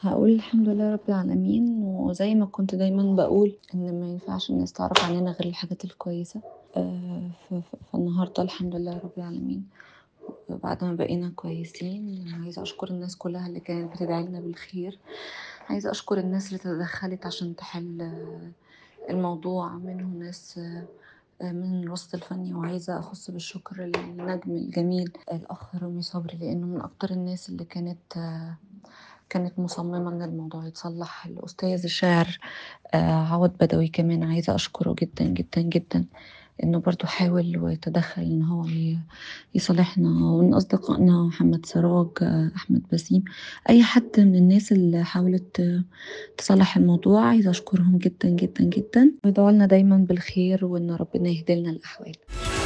هاقول الحمد لله رب العالمين، وزي ما كنت دايمًا باقول إن ما ينفعش الناس تعرف عننا غير الحاجات الكويسة. ف ف فالنهارده الحمد لله رب العالمين بعد ما بقينا كويسين، عايزة أشكر الناس كلها اللي كانت بتدعي لنا بالخير، عايزة أشكر الناس اللي تدخّلت عشان تحل الموضوع، منهم ناس من الوسط الفني، وعايزة أخُص بالشكر النجم الجميل الأخ رامي صبري، لإنه من أكتر الناس اللي كانت مصممة إن الموضوع يتصلّح. الأستاذ الشاعر عوض بدوي كمان عايزة أشكره جدًا، جدًا، جدًا، إنه برضه حاول وتدخّل إن هو يصالحنا، ومن أصدقائنا محمد سراج، أحمد بسيم، أي حد من الناس اللي حاولت تصلّح الموضوع، عايزة أشكرهم جدًا، جدًا، جدًا، ويدعوا لنا دايمًا بالخير وإن ربنا يهدي لنا الأحوال.